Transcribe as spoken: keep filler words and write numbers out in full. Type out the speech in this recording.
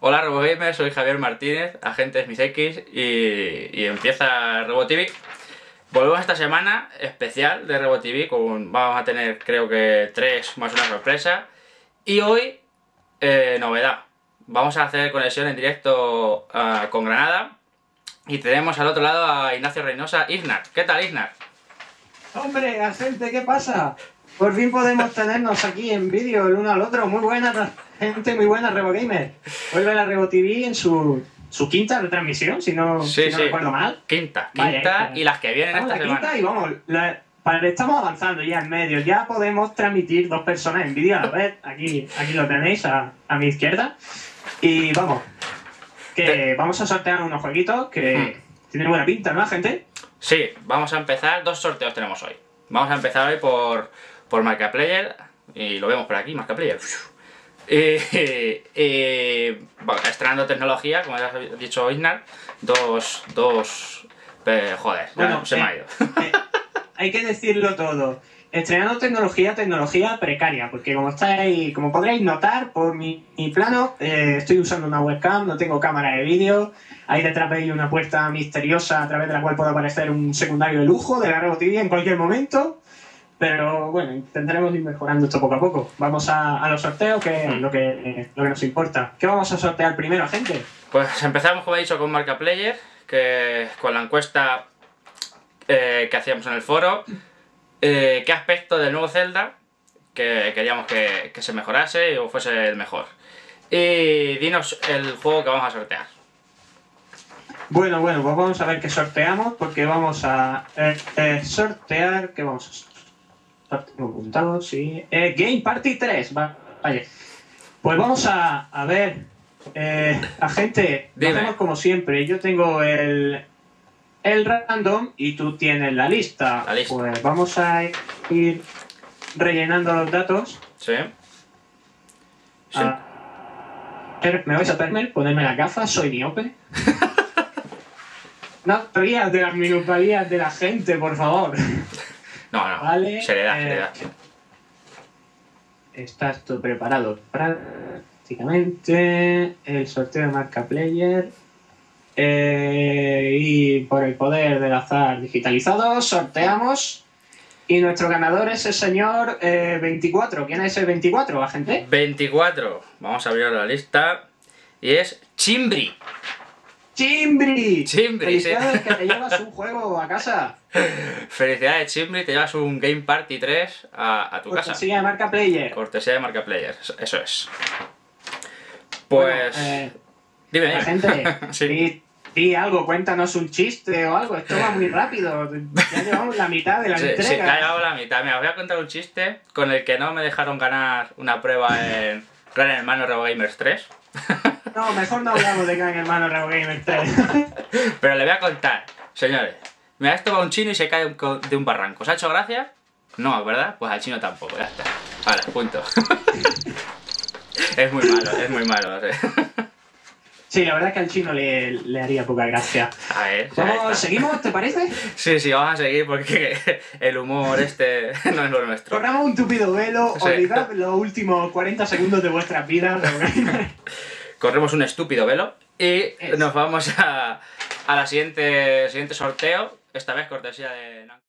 Hola RoboGamer, soy Javier Martínez, agente de SmithX y, y empieza RoboTV. Volvemos esta semana especial de RoboTV, con, vamos a tener creo que tres más una sorpresa. Y hoy, eh, novedad, vamos a hacer conexión en directo uh, con Granada. Y tenemos al otro lado a Ignacio Reynosa, Ignar. ¿Qué tal, Ignar? Hombre, gente, ¿qué pasa? Por fin podemos tenernos aquí en vídeo el uno al otro. Muy buena gente, muy buena RoboGamer. Vuelve la RoboTV en su, su quinta retransmisión, si no, sí, si no sí. recuerdo mal. Quinta, Vaya, quinta esta. y las que vienen Estamos esta en la semana. quinta y vamos, la, para, estamos avanzando ya en medio. Ya podemos transmitir dos personas en vídeo a la vez. Aquí, aquí lo tenéis a, a mi izquierda. Y vamos, que vamos a sortear unos jueguitos que hmm. tienen buena pinta, ¿no, gente? Sí, vamos a empezar. Dos sorteos tenemos hoy. Vamos a empezar hoy por, por Marcaplayer. Y lo vemos por aquí, Marcaplayer. Y, y bueno, estrenando tecnología, como ya has dicho Ignar. Dos, dos... Eh, joder, bueno, ya se eh, me ha ido. Eh, hay que decirlo todo. Estrenando tecnología, tecnología precaria, porque como estáis, como podréis notar por mi, mi plano, eh, estoy usando una webcam, no tengo cámara de vídeo. Ahí detrás veis una puerta misteriosa a través de la cual puede aparecer un secundario de lujo de la RoboTV en cualquier momento. Pero bueno, intentaremos ir mejorando esto poco a poco. Vamos a, a los sorteos, que es lo que, eh, lo que nos importa. ¿Qué vamos a sortear primero, gente? Pues empezamos, como he dicho, con Marcaplayer, que con la encuesta eh, que hacíamos en el foro. Eh, ¿Qué aspecto del nuevo Zelda que queríamos que, que se mejorase o fuese el mejor? Y dinos el juego que vamos a sortear. Bueno, bueno, pues vamos a ver qué sorteamos, porque vamos a eh, eh, sortear... ¿Qué vamos a sortear? Tengo apuntado, sí. Eh, Game Party tres, va, vaya. Pues vamos a, a ver, eh, a gente, lo hacemos como siempre. Yo tengo el, el random y tú tienes la lista. La lista. Pues vamos a ir rellenando los datos. Sí. sí. A ver, me vais a permitir ponerme las gafas, soy miope. No te rías de las minusvalías de la gente, por favor. No, no, vale, seriedad, eh, seriedad. Está esto preparado prácticamente. El sorteo de Marcaplayer. Eh, y por el poder del azar digitalizado, sorteamos. Y nuestro ganador es el señor eh, veinticuatro. ¿Quién es el veinticuatro, agente? veinticuatro. Vamos a abrir la lista. Y es Chimbri. ¡Chimbri! Chimbri, ¡Felicidades, sí. que te llevas un juego a casa! Felicidades, Chimbri, te llevas un Game Party tres a, a tu casa. Cortesía de Marcaplayer. Cortesía de Marcaplayer, eso es. Pues... Bueno, eh, dime, la dime. gente, sí. di, di algo, cuéntanos un chiste o algo. Esto va muy rápido. Ya llevamos la mitad de la sí, entrega. Sí, ya llevamos la mitad. Mira, os voy a contar un chiste con el que no me dejaron ganar una prueba en Gran Hermano RoboGamers tres. No, mejor no hablamos de Gran Hermano RoboGamer tres. Pero le voy a contar, señores. Mira, esto va un chino y se cae de un barranco. ¿Os ha hecho gracia? No, ¿verdad? Pues al chino tampoco, ya está. Vale, punto. Es muy malo, es muy malo. ¿Sí? Sí, la verdad es que al chino le, le haría poca gracia. A ver, Vamos, ¿seguimos? ¿Te parece? Sí, sí, vamos a seguir porque el humor este no es lo nuestro. Corramos un tupido velo, sí. olvidad los últimos cuarenta segundos de vuestras vidas. Corremos un estúpido velo y es. nos vamos a, a la siguiente, siguiente sorteo, esta vez cortesía de...